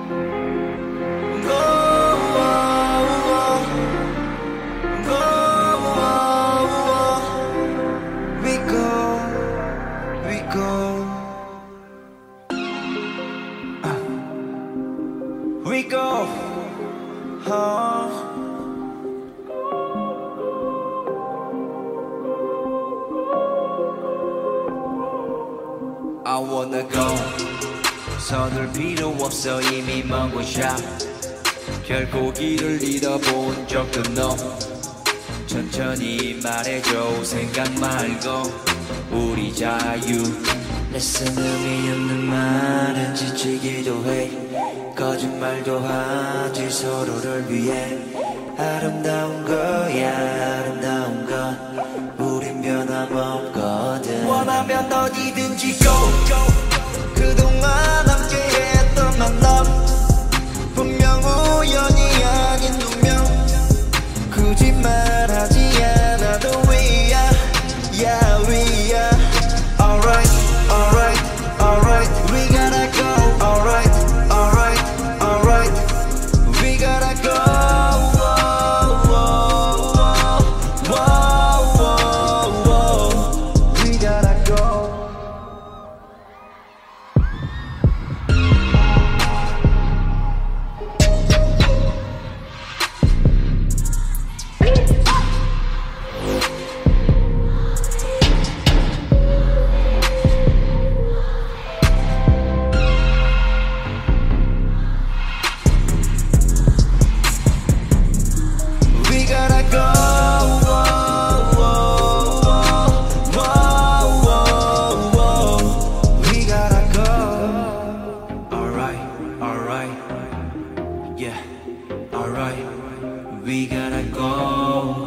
We go, I wanna go. 서둘 필요 없어 이미 먼 곳이야. 결코 길을 잃어본 적도 no. 천천히 말해줘 생각 말고 우리 자유. 낯선 의미 없는 말은 지치기도 해. 거짓말도 하지 서로를 위해. 아름다운 거야 아름다운 건 우린 변함없거든. 원하면 어디든지 go. 그동안 함께했던 만남 분명 우연이 아닌 운명. 굳이 말하지 않아도 we are, yeah we are. Alright, alright, alright, we gotta go. Alright, alright, alright, we gotta go. We gotta go. We gotta go. We gotta go. Alright, alright, yeah, alright. We gotta go.